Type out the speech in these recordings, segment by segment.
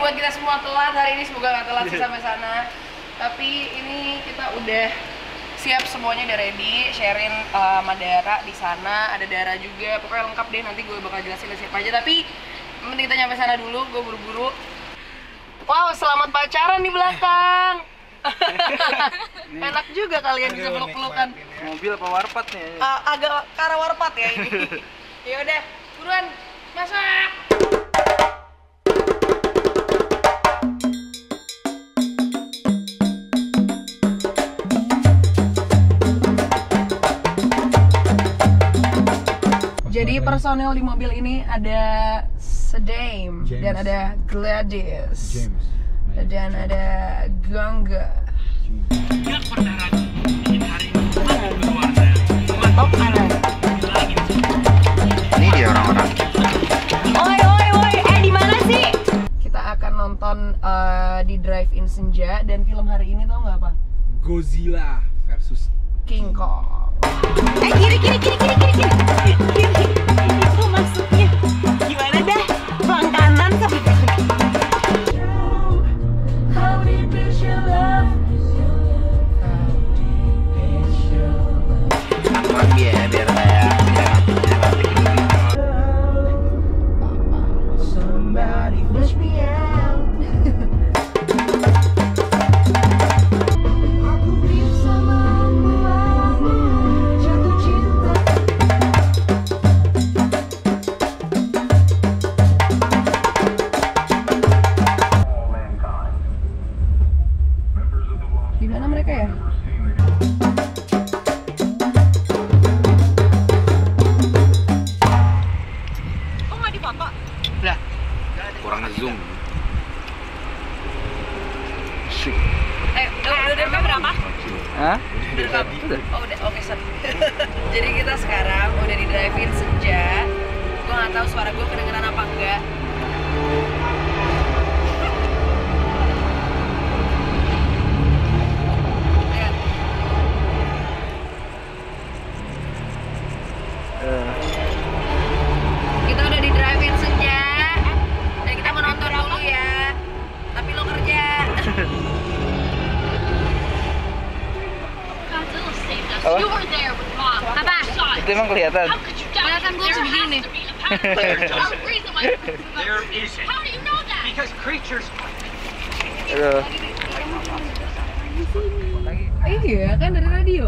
buat kita semua telat hari ini, semoga nggak telat sih sampai sana. Tapi ini kita udah siap semuanya, udah ready. Sherin sama Dara di sana, ada Dara juga. Pokoknya lengkap deh, nanti gue bakal jelasin siapa aja. Tapi yang penting kita nyampe sana dulu, gue buru-buru. Wow, selamat pacaran di belakang. Enak juga kalian bisa peluk-pelukan. Mobil apa warpat nih? Agak ke arah warpat ya ini. Ya udah, buruan masak. Jadi personel di mobil ini ada Sedame dan ada Gladys dan ada Gangga. Gak pernah ragu ingin hari ini berwarna. Mantap ada. Ini dia orang-orang. Oi, di mana sih? Kita akan nonton di Drive-In Senja dan film hari ini tau nggak apa? Godzilla versus King Kong. Kiri. Itu maksudnya gimana dah? Pelan kanan sama lagi ya biar kayak Somebody push me out. Aku bisa membuatmu jatuh cinta. Di mana mereka ya? kok nggak difoto? kurang zoom. Udah direkam berapa? Hah? Udah. Oh udah, oke sorry. Jadi kita sekarang udah di Drive-In Senja. Gue nggak tahu suara gue kedengeran apa enggak. Lihat. Kita udah di Drive-In Senja. Dan kita mau nonton dulu ya. Tapi lo kerja. Apa? You were there with mom. Apa? Itu emang kelihatan. How could you doubt Kelihatan gue there segini nih. has to be a pattern? There's a reason why There isn't. How do you know that? Because creatures Aduh. Iya kan dari radio.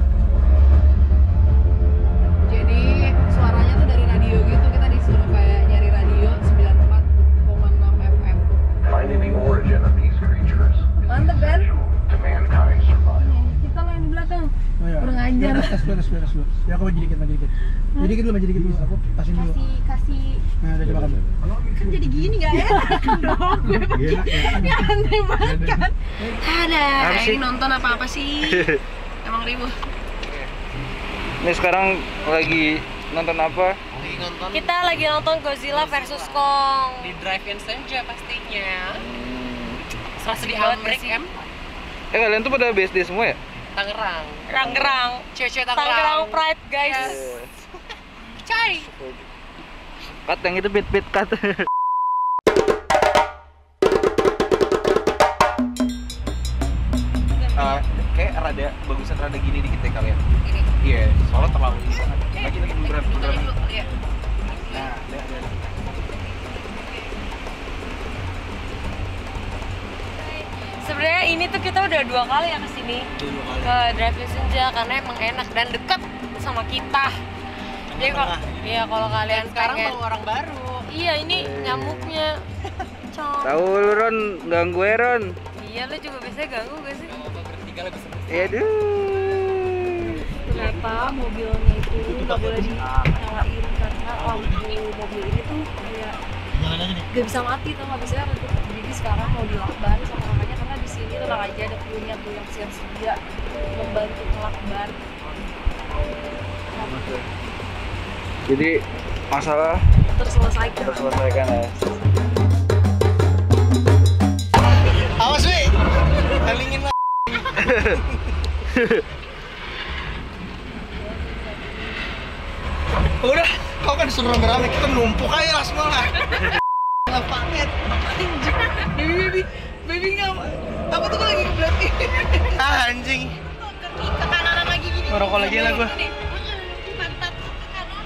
Jadi suaranya tuh dari radio gitu, kita disuruh kayak nyari radio 94,6 FM. Finding the origin of these creatures is Mantep kan? essential to mankind's survival. Kita lah yang di belakang. Oh, ya. Kurang ajar. Tes dulu. Ya aku maju dikit. Maju dikit dulu. Aku pasin dulu. kasih Nah, udah coba kamu. kan jadi gini nggak enak dong gue pakai ini aneh banget kan. Ada. Apa sih? Ini nonton apa sih? Emang ribu. Ini sekarang lagi nonton apa? Kita lagi nonton Godzilla versus Kong. Di Drive-In Senja pastinya. Serasa Di Amrik em. Kalian tuh pada BSD semua ya? Tangerang. Tangerang. Cewek-cewek Tangerang Pride guys. Cai. Cut yang itu beat cut. Kayak rada bagusan rada gini dikit ya kalian. Ini. Iya, soalnya terlalu ini banget. Lagi beneran. Dulu, iya. Nah, ada. Sebenarnya ini tuh kita udah 2 kali ya kesini ke Drive-In Senja karena emang enak dan deket sama kita. Jadi kalau kalian Sekarang pengen, bawa orang baru. iya ini nyamuknya. Tahu lu Ron, ganggu ya Ron. Iya lu juga biasanya ganggu gak sih? Aduh. Ternyata mobilnya itu nggak boleh dinyalain karena lampu mobil ini tuh kayak gak bisa mati tuh, nggak bisa untuk jadi sekarang mau dilakban sama makanya karena di sini tenang aja ada krunya tuh yang siap-siap membantu melakban. Jadi masalah Terselesaikan ya. Awas weh. Halingin lah. Udah, kau kan disuruh rame-rame, kita numpuk aja lah semua lah. Nggak paket. Baby nggak aku tuh lagi berarti Anjing. Ke kanan lagi gini. Ngerokok lagi lah gua. Pantat ke kanan.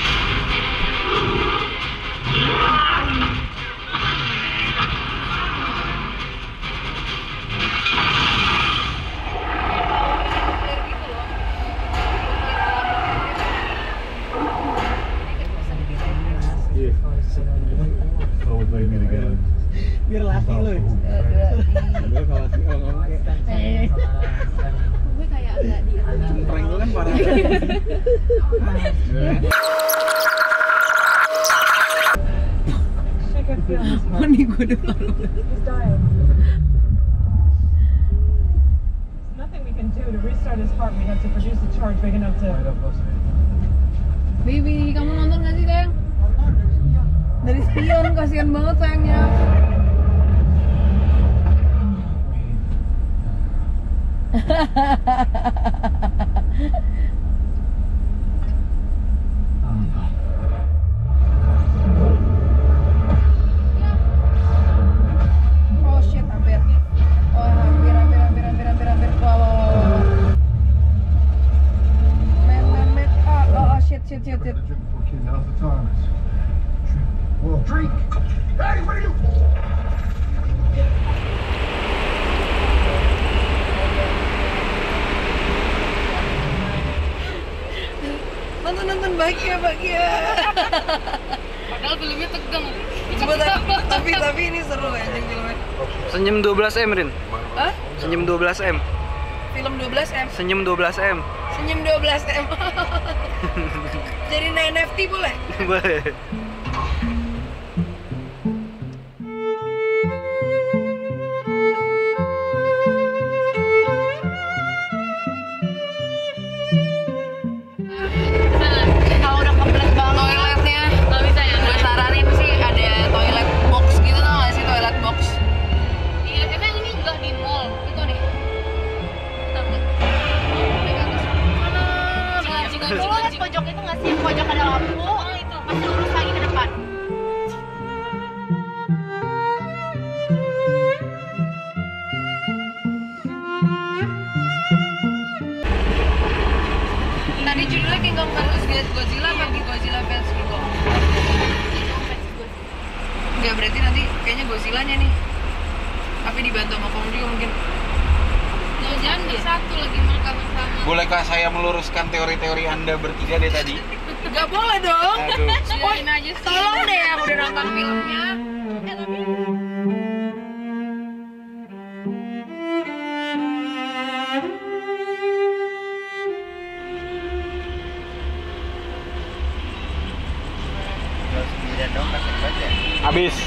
Biar laki lu. Gue khawatir kalau ngomong kayak Gue kayak agak di prank lu kan parah. Mani gue udah malu. Nothing we can do to restart his heart. We have to produce a charge big enough to. Baby, kamu nonton gak sih, Teng? Dari spion, kasihan banget sayangnya. Oh shit, hampir. Oh, hampir. Wow. Man. Oh, shit. Now's the time. Well, drink. Hey, what are you? Nonton bahagia. Padahal filmnya tegang. Coba tapi ini seru anjing filmnya. Senyum 12M, Rin. Hah? Senyum 12M. Film 12M. Senyum 12M. Senyum 12M. Jadi NFT boleh? Boleh. Kalau udah kebelet banget toiletnya, Nggak bisa ya? gue saranin sih ada toilet box gitu, tau gak sih toilet box? Iya, emang ini enggak di mall. Itu nih. Bentar, bentar. Lo liat pojok itu nggak sih? Pojok ada lampu. Oh, itu. Masih lurus lagi ke depan. Tadi judulnya Kingdom versus Godzilla apa Godzilla versus King Kong? Enggak, berarti nanti kayaknya Godzilla-nya nih. Tapi dibantu sama Kong juga mungkin. Jangan bersatu lagi mereka bersama. Bolehkah saya meluruskan teori-teori Anda bertiga deh tadi? Gak boleh dong. Aduh. Biarin aja sih. Tolong deh yang udah nonton filmnya. Habis.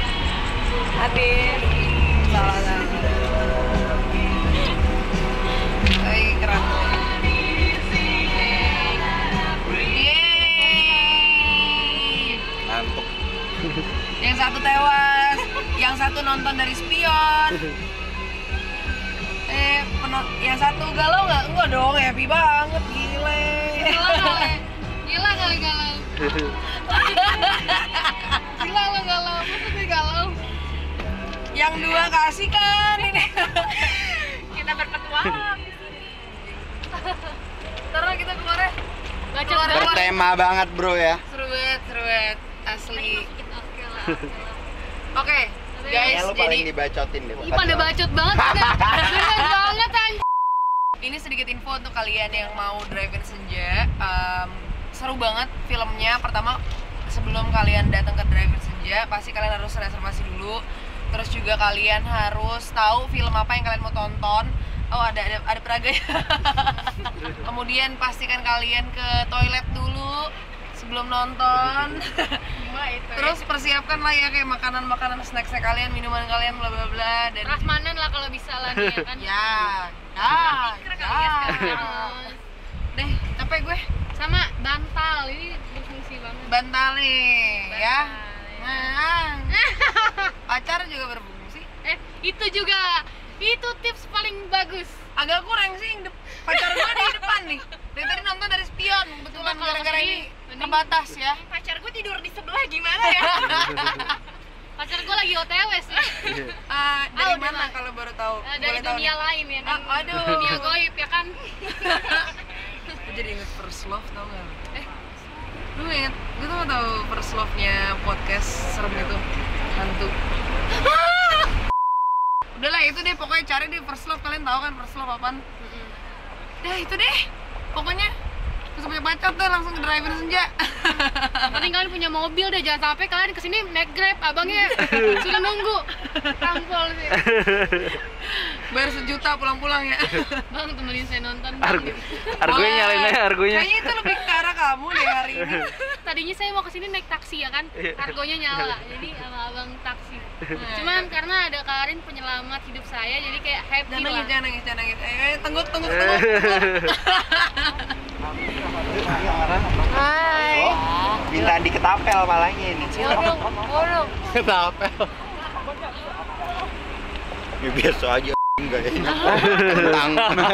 Salah. Keren. Yeay. Ngantuk. Yang satu tewas, yang satu nonton dari spion. Yang satu galau nggak? Enggak dong, happy banget, gile. Gila kali galau. Gila lo galau. Masa gue galau? Yang dua kasih kan ini. Kita berpetualang. Ntar kita keluar. Bacot Keluar. Bertema banget, Bro ya. Seru banget, asli. Oke lah. Oke, guys, jadi dibacotin deh. Ih, pada bacot banget ada. Bener banget anjir. ini sedikit info untuk kalian yang mau drive-in senja. Seru banget filmnya. Pertama, sebelum kalian datang ke drive-in senja, pasti kalian harus reservasi dulu. Terus juga kalian harus tahu film apa yang kalian mau tonton. Oh, ada Praga ya. Kemudian pastikan kalian ke toilet dulu sebelum nonton. Terus persiapkan lah ya kayak makanan-makanan snack kalian, minuman kalian, bla bla bla, dan Prasmanan lah kalau bisa lah nih ya kan. Deh, capek gue. Sama bantal, ini berfungsi banget. Bantal nih, ya. Bantal. Pacar juga berfungsi. Itu juga. Itu tips paling bagus. Agak kurang sih, pacar gue di depan nih. Dari tadi nonton dari spion, kebetulan Kalau gara-gara ini, ini terbatas ya. Pacar gue tidur di sebelah gimana ya? Pacar gue lagi OTW sih. Dari udah mana lah. kalau baru tahu? Dari Boleh tahu dunia nih? lain ya kan. Aduh. Dunia goib ya kan. Gue jadi inget first love tau gak? Lu inget, gue tuh tau first love-nya podcast serem itu, hantu. Udahlah itu deh, pokoknya cari deh first love, kalian tahu kan first love apaan? Dah itu deh, pokoknya terus punya pacar tuh langsung ke drive-in senja. Yang penting kalian punya mobil deh, jangan sampai kalian kesini naik Grab, abangnya sudah nunggu. Tampol sih. Bayar 1 juta pulang-pulang ya. Bang temenin saya nonton. Bang. Gitu. Argonya nyalain aja argonya. Kayaknya itu lebih ke arah kamu deh hari ini. Tadinya saya mau kesini naik taksi ya kan, kargonya nyala, jadi sama abang taksi. Cuman karena ada Karin penyelamat hidup saya, jadi kayak happy Jangan lah. nangis, jangan nangis, jangan nangis. Tunggu. Hai. Minta diketapel malahnya ini. Ngomong. Ketapel. Ya biasa aja enggak ya. Tentang.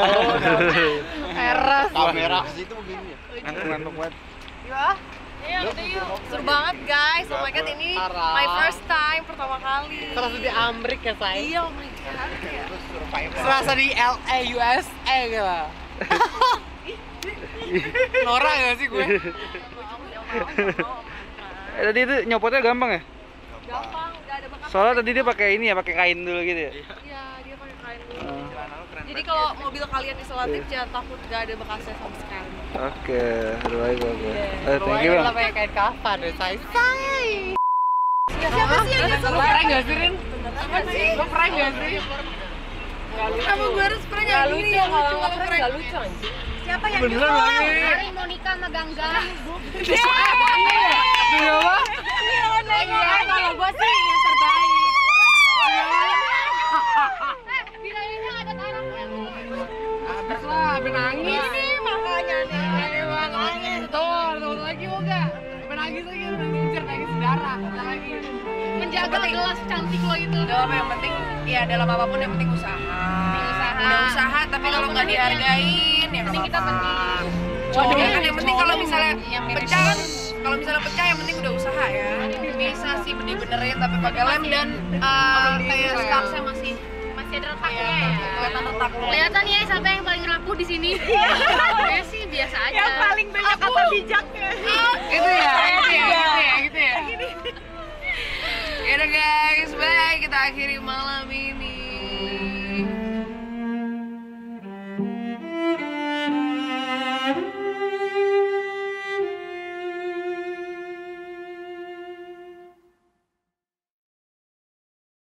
Eras. Kamera situ begini ya. Ngantuk banget. Iya, udah yuk. Seru banget guys. Oh my god, ini my first time, pertama kali. Terasa di Amerika ya, say? Iya, oh my god. Terasa di LA, USA gitu. Nora gak sih gue? Tadi itu nyopotnya gampang ya? Gampang, gak ada bekas. Soalnya tadi dia pakai ini ya, pakai kain dulu gitu ya. Iya, dia pakai kain dulu. Jadi kalau mobil kalian isolatif jangan takut gak ada bekasnya sama sekali. Oke, baik. Thank you bang. pakai kain kafan deh, say. Siapa sih yang disuruh? Prank gak sih, Rin? Apa sih? Lo prank gak sih? Kenapa gue harus prank yang gini? Yang lucu kalau prank. Gak lucu anjing. Siapa yang Beneran lagi. Hari mau nikah sama Ganggang. Iya apa? Kalau gue sih yang terbaik. Bilangnya ada orang yang Abis lah, abis nangis. Ini makanya nih. Abis nangis. Tuh lagi mau gak? Abis nangis lagi, udah ngincer, nangis darah. Lagi. menjaga gelas cantik lo itu. Gak apa, yang penting ya dalam apapun yang penting usaha. Udah usaha, tapi kalau nggak dihargain ya nggak kita apa-apa. penting. Waduh, kan yang penting kalau misalnya pecah, kalau misalnya pecah yang penting udah usaha ya. Bisa sih bener-benerin tapi pakai lem dan kayak skapsnya masih Ada retaknya ya. kelihatan retak. Kelihatan ya siapa yang paling rapuh di sini. Saya sih biasa aja. Yang paling banyak kata bijaknya.